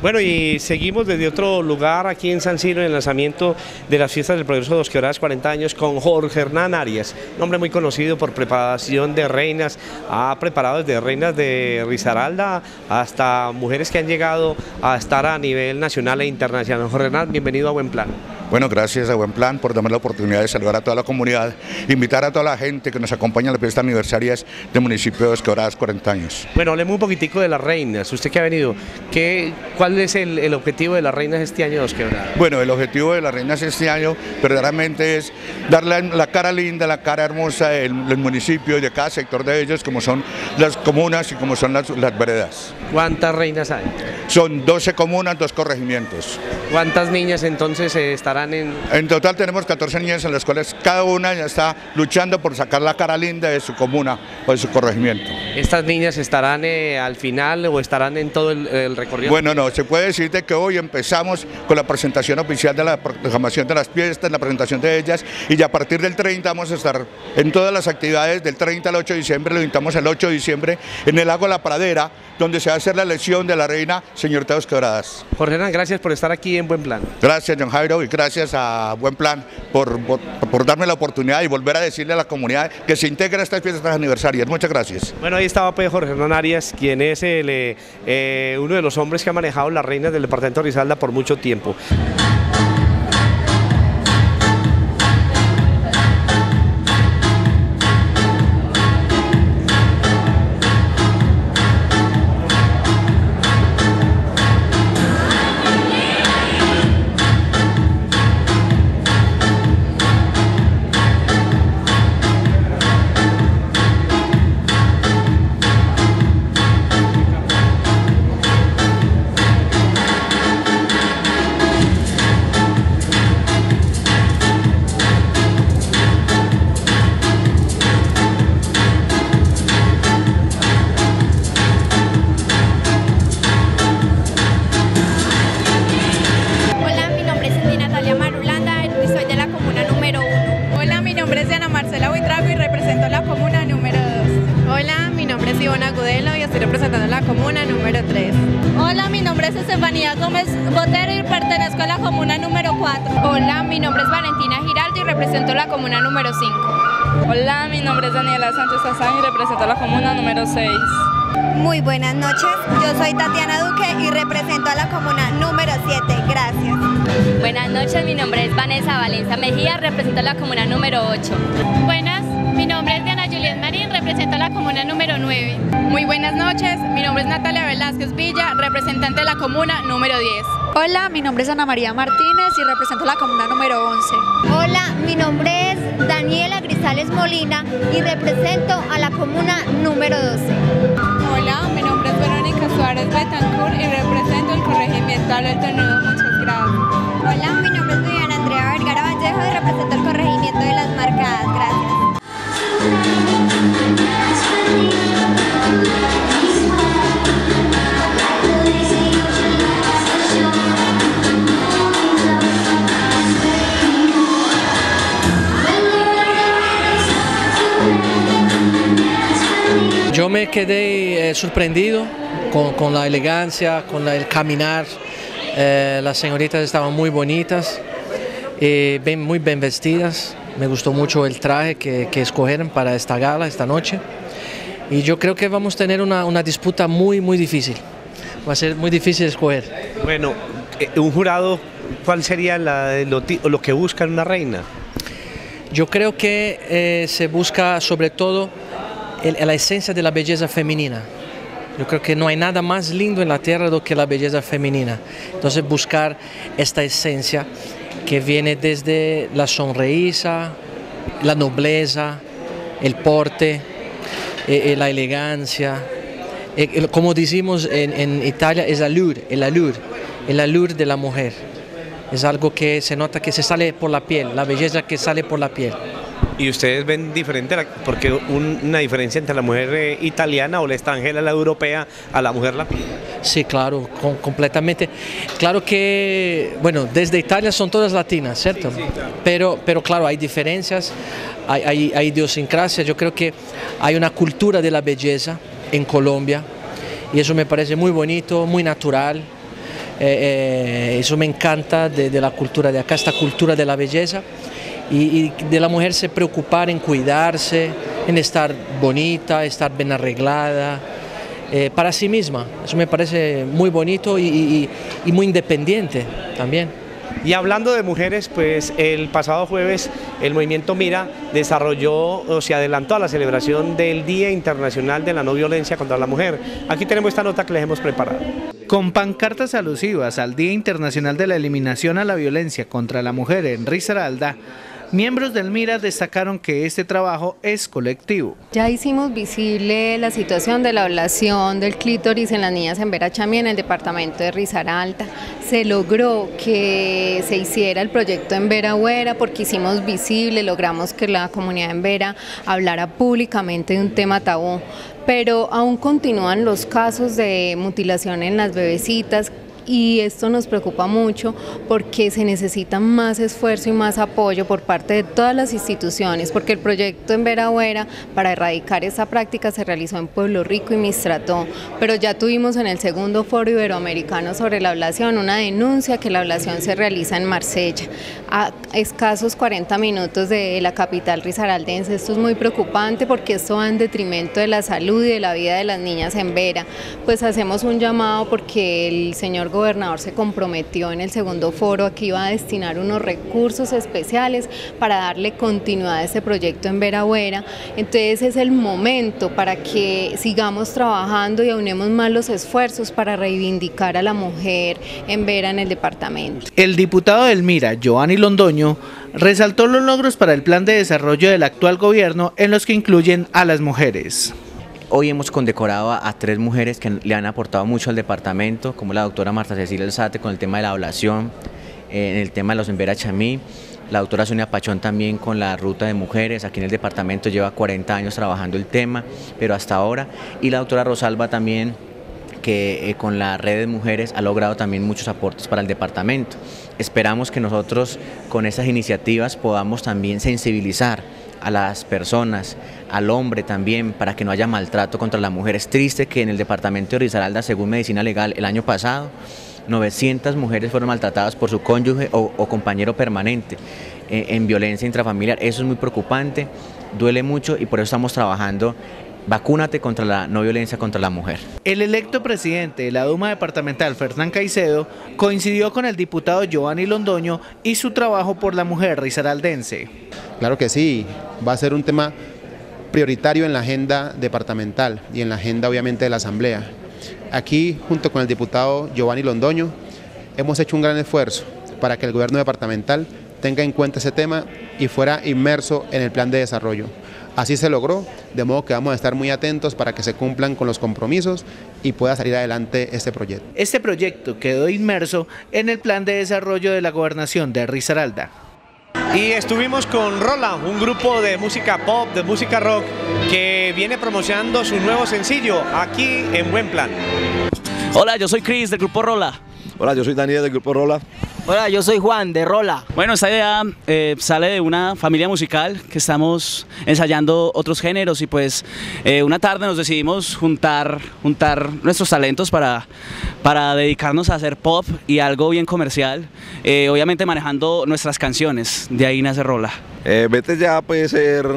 Bueno, y seguimos desde otro lugar aquí en San Siro en el lanzamiento de las fiestas del Progreso 2 Quebradas 40 años con Jorge Hernán Arias, un hombre muy conocido por preparación de reinas, ha preparado desde reinas de Risaralda hasta mujeres que han llegado a estar a nivel nacional e internacional. Jorge Hernán, bienvenido a Buen Plan. Bueno, gracias a Buen Plan por darme la oportunidad de saludar a toda la comunidad, invitar a toda la gente que nos acompaña en las fiestas aniversarias del municipio de Dos Quebradas 40 años. Bueno, hablemos un poquitico de las reinas, usted que ha venido, ¿cuál es el objetivo de las reinas este año de Dos Quebradas? Bueno, el objetivo de las reinas este año verdaderamente es darle la cara linda, la cara hermosa del municipio y de cada sector de ellos, como son las comunas y como son las veredas. ¿Cuántas reinas hay? Son 12 comunas, 2 corregimientos. ¿Cuántas niñas entonces estarán en...? En total tenemos 14 niñas en las cuales cada una ya está luchando por sacar la cara linda de su comuna o de su corregimiento. ¿Estas niñas estarán al final o estarán en todo el recorrido? Bueno, no, se puede decir de que hoy empezamos con la presentación oficial de la proclamación de las fiestas, la presentación de ellas, y ya a partir del 30 vamos a estar en todas las actividades del 30 al 8 de diciembre, lo invitamos al 8 de diciembre en el lago La Pradera, donde se va a hacer la elección de la reina señorita Dos Quebradas. Jorge Hernán, gracias por estar aquí en Buen Plan. Gracias, John Jairo, y gracias a Buen Plan por darme la oportunidad y volver a decirle a la comunidad que se integre a estas fiestas aniversarias. Muchas gracias. Bueno, ahí estaba pues Jorge Hernán Arias, quien es uno de los hombres que ha manejado las reinas del departamento de Risaralda por mucho tiempo. Y estoy representando la comuna número 3. Hola, mi nombre es Estefanía Gómez Botero y pertenezco a la comuna número 4. Hola, mi nombre es Valentina Giraldo y represento la comuna número 5. Hola, mi nombre es Daniela Sánchez Azán y represento la comuna número 6. Muy buenas noches, yo soy Tatiana Duque y represento a la comuna número 7. Gracias. Buenas noches, mi nombre es Vanessa Valencia Mejía, represento la comuna número 8. Buenas, mi nombre es Diana Juliet Marín, represento la comuna número 9. Muy buenas noches, mi nombre es Natalia Velázquez Villa, representante de la comuna número 10. Hola, mi nombre es Ana María Martínez y represento la comuna número 11. Hola, mi nombre es Daniela Grisales Molina y represento a la comuna número 12. Hola, mi nombre es Verónica Suárez Betancourt y represento el corregimiento Alto Nudo. Muchas gracias. Hola, mi nombre es Viviana Andrea Vergara Vallejo y represento el corregimiento de Las Marcadas. Gracias. Yo me quedé sorprendido con la elegancia, con el caminar. Las señoritas estaban muy bonitas, muy bien vestidas. Me gustó mucho el traje que escogieron para esta gala, esta noche. Y yo creo que vamos a tener una disputa muy difícil. Va a ser muy difícil escoger. Bueno, un jurado, ¿cuál sería lo que busca en una reina? Yo creo que se busca sobre todo la esencia de la belleza femenina. Yo creo que no hay nada más lindo en la tierra do que la belleza femenina. Entonces buscar esta esencia que viene desde la sonrisa, la nobleza, el porte, la elegancia. Como decimos en Italia, es el allure de la mujer. Es algo que se nota que se sale por la piel, la belleza que sale por la piel. ¿Y ustedes ven diferente, porque una diferencia entre la mujer italiana o la extranjera, la europea, a la mujer latina? Sí, claro, completamente. Claro que, bueno, desde Italia son todas latinas, ¿cierto? Sí, claro. Pero claro, hay diferencias, hay idiosincrasia. Yo creo que hay una cultura de la belleza en Colombia y eso me parece muy bonito, muy natural. Eso me encanta de la cultura de acá, esta cultura de la belleza y de la mujer se preocupar en cuidarse, en estar bonita, estar bien arreglada, para sí misma. Eso me parece muy bonito y muy independiente también. Y hablando de mujeres, pues el pasado jueves el movimiento Mira desarrolló o se adelantó a la celebración del Día Internacional de la No Violencia contra la Mujer. Aquí tenemos esta nota que les hemos preparado. Con pancartas alusivas al Día Internacional de la Eliminación a la Violencia contra la Mujer en Risaralda, miembros del Mira destacaron que este trabajo es colectivo. Ya hicimos visible la situación de la ablación del clítoris en las niñas en Vera Chamí en el departamento de Risaralda. Se logró que se hiciera el proyecto en Vera Huera porque hicimos visible, logramos que la comunidad en Vera hablara públicamente de un tema tabú. Pero aún continúan los casos de mutilación en las bebecitas. Y esto nos preocupa mucho porque se necesita más esfuerzo y más apoyo por parte de todas las instituciones, porque el proyecto en Vera Huera para erradicar esta práctica se realizó en Pueblo Rico y Mistrató, pero ya tuvimos en el segundo Foro Iberoamericano sobre la ablación una denuncia que la ablación se realiza en Marsella, a escasos 40 minutos de la capital risaraldense. Esto es muy preocupante porque esto va en detrimento de la salud y de la vida de las niñas en Vera. Pues hacemos un llamado porque el señor gobernador se comprometió en el segundo foro a que iba a destinar unos recursos especiales para darle continuidad a este proyecto en Vera Huera. Entonces es el momento para que sigamos trabajando y aunemos más los esfuerzos para reivindicar a la mujer en Vera en el departamento. El diputado del Mira, Giovanni Londoño, resaltó los logros para el plan de desarrollo del actual gobierno en los que incluyen a las mujeres. Hoy hemos condecorado a 3 mujeres que le han aportado mucho al departamento, como la doctora Marta Cecilia Alzate con el tema de la ablación, en el tema de los en Vera Chamí, la doctora Sonia Pachón también con la ruta de mujeres, aquí en el departamento lleva 40 años trabajando el tema, pero hasta ahora, y la doctora Rosalba también, que con la red de mujeres ha logrado también muchos aportes para el departamento. Esperamos que nosotros con estas iniciativas podamos también sensibilizar a las personas, al hombre también, para que no haya maltrato contra la mujer. Es triste que en el departamento de Risaralda, según Medicina Legal, el año pasado, 900 mujeres fueron maltratadas por su cónyuge o compañero permanente en violencia intrafamiliar. Eso es muy preocupante, duele mucho y por eso estamos trabajando. Vacúnate contra la no violencia contra la mujer. El electo presidente de la Duma departamental, Fernán Caicedo, coincidió con el diputado Giovanni Londoño y su trabajo por la mujer risaraldense. Claro que sí, va a ser un tema prioritario en la agenda departamental y en la agenda obviamente de la Asamblea. Aquí, junto con el diputado Giovanni Londoño, hemos hecho un gran esfuerzo para que el gobierno departamental tenga en cuenta ese tema y fuera inmerso en el plan de desarrollo. Así se logró, de modo que vamos a estar muy atentos para que se cumplan con los compromisos y pueda salir adelante este proyecto. Este proyecto quedó inmerso en el plan de desarrollo de la gobernación de Risaralda. Y estuvimos con Rola, un grupo de música pop, de música rock, que viene promocionando su nuevo sencillo aquí en Buen Plan. Hola, yo soy Chris del grupo Rola. Hola, yo soy Daniel del grupo Rola. Hola, yo soy Juan de Rola. Bueno, esta idea sale de una familia musical que estamos ensayando otros géneros y pues una tarde nos decidimos juntar nuestros talentos para dedicarnos a hacer pop y algo bien comercial, obviamente manejando nuestras canciones, de ahí nace Rola. Vete ya puede ser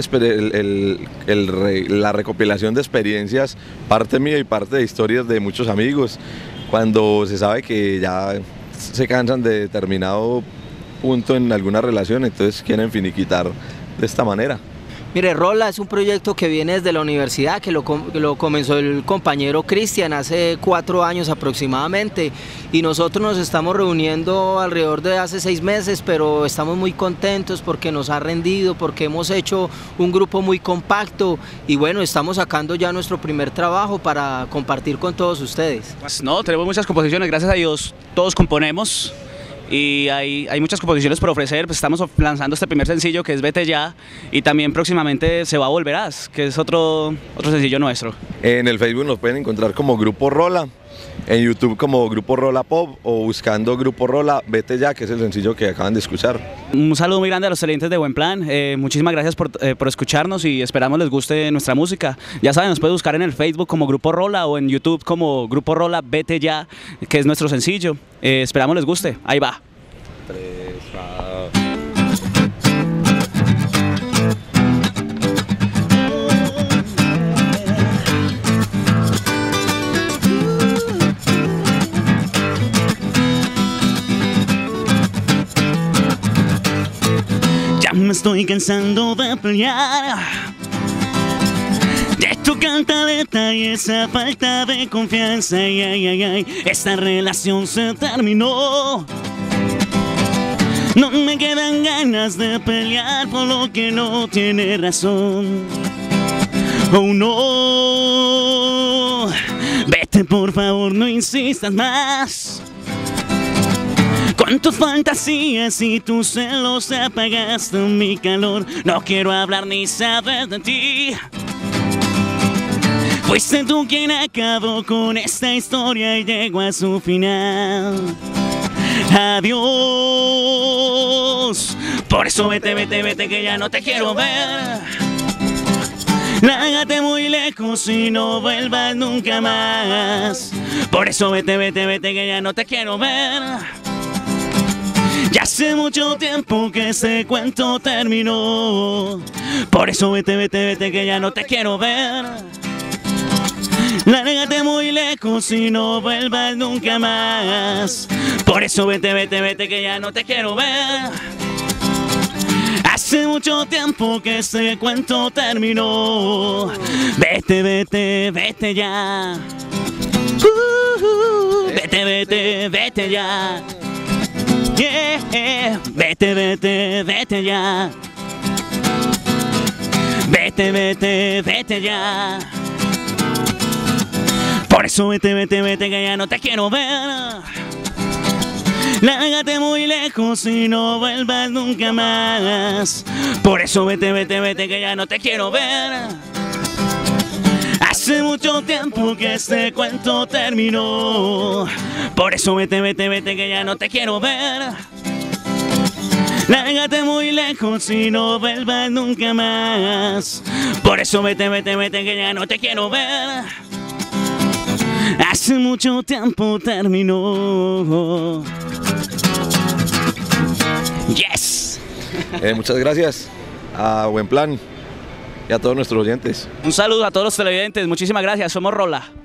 la recopilación de experiencias, parte mía y parte de historias de muchos amigos, cuando se sabe que ya se cansan de determinado punto en alguna relación, entonces quieren finiquitar de esta manera. Mire, Rola es un proyecto que viene desde la universidad, que lo comenzó el compañero Cristian hace 4 años aproximadamente, y nosotros nos estamos reuniendo alrededor de hace 6 meses, pero estamos muy contentos porque nos ha rendido, porque hemos hecho un grupo muy compacto y bueno, estamos sacando ya nuestro primer trabajo para compartir con todos ustedes. No, tenemos muchas composiciones, gracias a Dios todos componemos. Y hay muchas composiciones por ofrecer, pues estamos lanzando este primer sencillo que es Vete Ya, y también próximamente Se Va Volverás, que es otro sencillo nuestro. En el Facebook nos pueden encontrar como Grupo Rola en YouTube como Grupo Rola Pop o buscando Grupo Rola, Vete Ya, que es el sencillo que acaban de escuchar. Un saludo muy grande a los televidentes de Buen Plan, muchísimas gracias por escucharnos y esperamos les guste nuestra música. Ya saben, nos pueden buscar en el Facebook como Grupo Rola o en YouTube como Grupo Rola, Vete Ya, que es nuestro sencillo. Esperamos les guste, ahí va. 3, Ya me estoy cansando de pelear, de tu cantaleta y esa falta de confianza. Ay, ay, ay, ay, esta relación se terminó. No me quedan ganas de pelear por lo que no tiene razón. Oh no, vete por favor, no insistas más. Con tus fantasías y tus celos apagaste mi calor. No quiero hablar ni saber de ti. Fuiste tú quien acabó con esta historia y llegó a su final. Adiós. Por eso vete, vete, vete, que ya no te quiero ver. Lárgate muy lejos y no vuelvas nunca más. Por eso vete, vete, vete, que ya no te quiero ver. Ya hace mucho tiempo que ese cuento terminó. Por eso vete, vete, vete, que ya no te quiero ver. Lárgate muy lejos y no vuelvas nunca más. Por eso vete, vete, vete, que ya no te quiero ver. Hace mucho tiempo que ese cuento terminó. Vete, vete, vete ya. Vete, vete, vete ya. Yeah. Vete, vete, vete ya. Vete, vete, vete ya. Por eso vete, vete, vete, que ya no te quiero ver. Lárgate muy lejos y no vuelvas nunca más. Por eso vete, vete, vete, que ya no te quiero ver. Hace mucho tiempo que este cuento terminó. Por eso vete, vete, vete, que ya no te quiero ver. Lárgate muy lejos y no vuelvas nunca más. Por eso vete, vete, vete, que ya no te quiero ver. Hace mucho tiempo terminó. Yes. Muchas gracias a Buen Plan y a todos nuestros oyentes. Un saludo a todos los televidentes, muchísimas gracias, somos Rola.